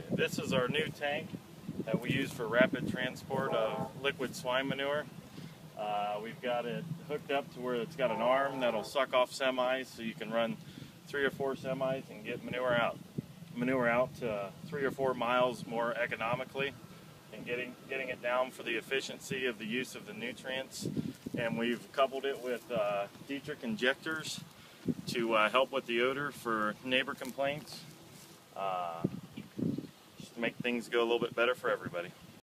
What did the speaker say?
This is our new tank that we use for rapid transport of liquid swine manure. We've got it hooked up to where it's got an arm that'll suck off semis, so you can run 3 or 4 semis and get manure out 3 or 4 miles more economically, and getting it down for the efficiency of the use of the nutrients. And we've coupled it with Dietrich injectors to help with the odor for neighbor complaints, just to make things go a little bit better for everybody.